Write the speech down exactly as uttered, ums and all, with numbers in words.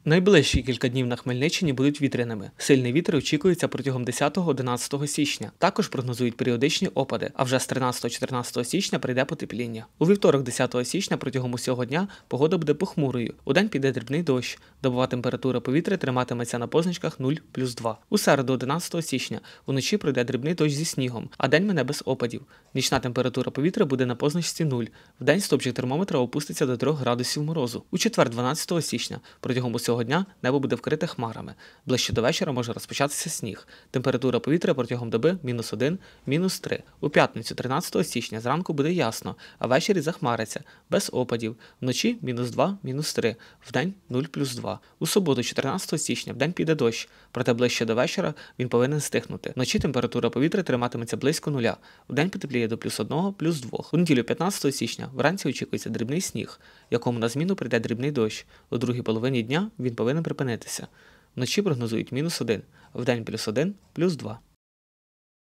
Найближчі кілька днів на Хмельниччині будуть вітряними. Сильний вітер очікується протягом десятого-одинадцятого січня. Також прогнозують періодичні опади, а вже з тринадцятого-чотирнадцятого січня прийде потепління. У вівторок, десятого січня, протягом усього дня погода буде похмурою. Удень піде дрібний дощ. Добова температура повітря триматиметься на позначках нуль плюс два. У середу, одинадцятого січня, уночі пройде дрібний дощ зі снігом, а день мине без опадів. Нічна температура повітря буде на позначці нуль. Вдень стопчик термометра опуститься до трьох градусів морозу. У четвер, дванадцятого січня, протягом усього дня небо буде вкрите хмарами. Ближче до вечора може розпочатися сніг. Температура повітря протягом доби мінус один, мінус три. У п'ятницю, тринадцятого січня, зранку буде ясно, а ввечері захмариться, без опадів. Вночі мінус два, мінус три, вдень нуль плюс два. У суботу, чотирнадцятого січня, вдень піде дощ, проте ближче до вечора він повинен стихнути. Вночі температура повітря триматиметься близько нуля. Вдень потепліє до плюс одного, плюс двох. У неділю, п'ятнадцятого січня, вранці очікується дрібний сніг, якому на зміну прийде дрібний дощ. У другій половині дня він повинен припинитися. Вночі прогнозують мінус один, вдень плюс один, плюс два.